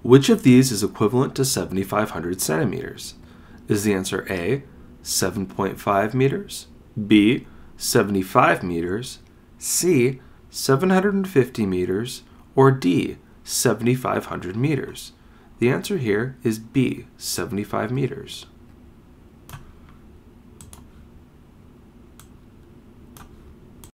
Which of these is equivalent to 7,500 centimeters? Is the answer A, 7.5 meters, B, 75 meters, C, 750 meters, or D, 7,500 meters? The answer here is B, 75 meters.